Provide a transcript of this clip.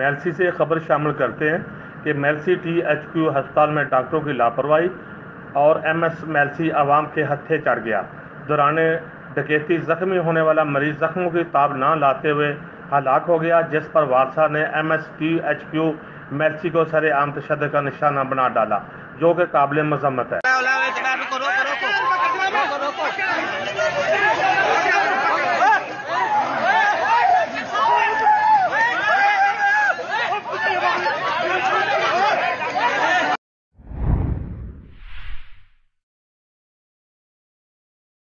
मेलसी से खबर शामिल करते हैं कि मेलसी THQ अस्पताल में डॉक्टरों की लापरवाही और MS मेलसी आवाम के हत्थे चढ़ गया। दौरान डकैती जख्मी होने वाला मरीज जख्मों की ताब ना लाते हुए हलाक हो गया, जिस पर वारसा ने MS THQ मेलसी को सरेआम तशद्दुद का निशाना बना डाला, जो कि काबिल मजम्मत है।